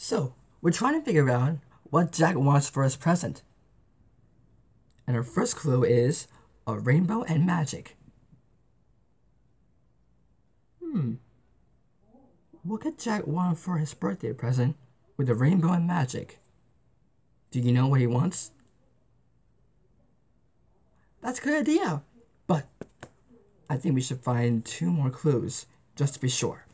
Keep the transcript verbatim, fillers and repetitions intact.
So, we're trying to figure out what Jack wants for his present. And our first clue is a rainbow and magic. Hmm. What could Jack want for his birthday present with a rainbow and magic? Do you know what he wants? That's a good idea, but I think we should find two more clues just to be sure.